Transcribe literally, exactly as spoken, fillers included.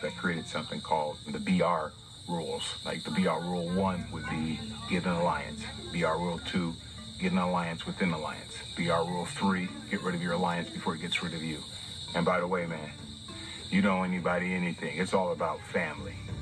that created something called the B R rules. Like the B R rule one would be get an alliance. B R rule two, get an alliance within an alliance. B R rule three, get rid of your alliance before it gets rid of you. And by the way, man, you don't owe anybody anything. It's all about family.